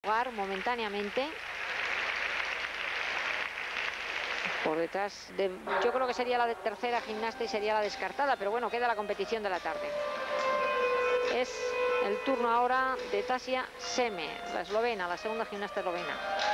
lugar momentáneamente. Por detrás de, yo creo que sería la tercera gimnasta y sería la descartada, pero bueno, queda la competición de la tarde. Es el turno ahora de Tasia Seme, la eslovena, la segunda gimnasta eslovena.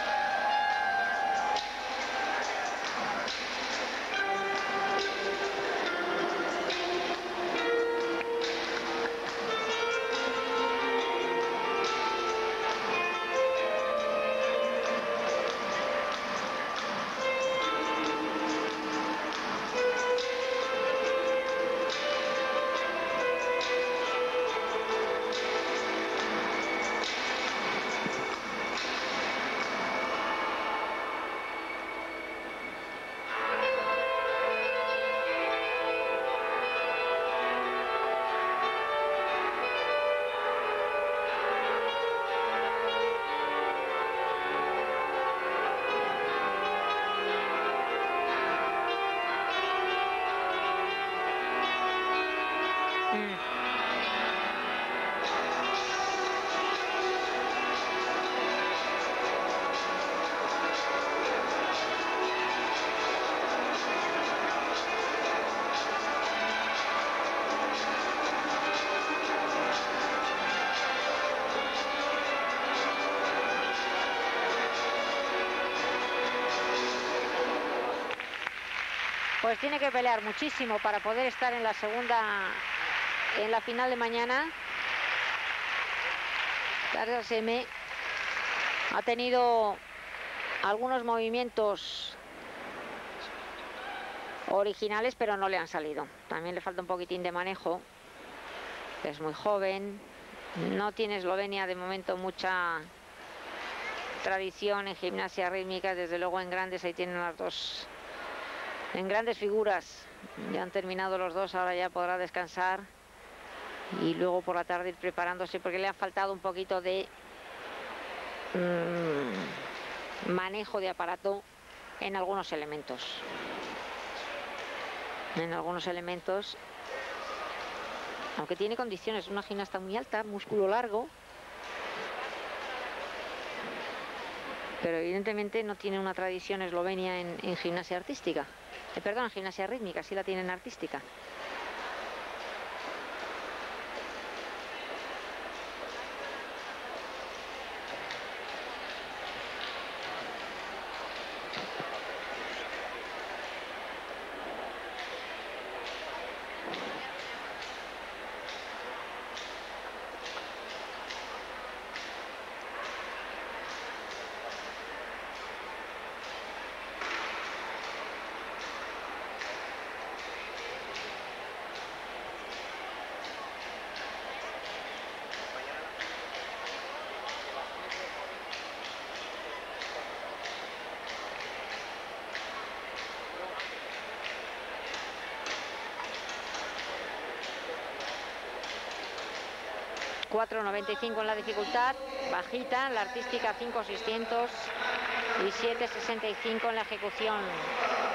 Pues tiene que pelear muchísimo para poder estar en la segunda, en la final de mañana. Tasia Seme ha tenido algunos movimientos originales, pero no le han salido. También le falta un poquitín de manejo. Es muy joven. No tiene Eslovenia de momento mucha tradición en gimnasia rítmica. Desde luego en grandes, ahí tienen las dos. En grandes figuras, ya han terminado los dos, ahora ya podrá descansar y luego por la tarde ir preparándose, porque le ha faltado un poquito de manejo de aparato en algunos elementos. En algunos elementos, aunque tiene condiciones, una gimnasta muy alta, músculo largo, pero evidentemente no tiene una tradición eslovenia en gimnasia artística. Perdón, en gimnasia rítmica, sí la tienen artística. $4.95 en la dificultad, bajita, la artística 5.600 y 7.65 en la ejecución.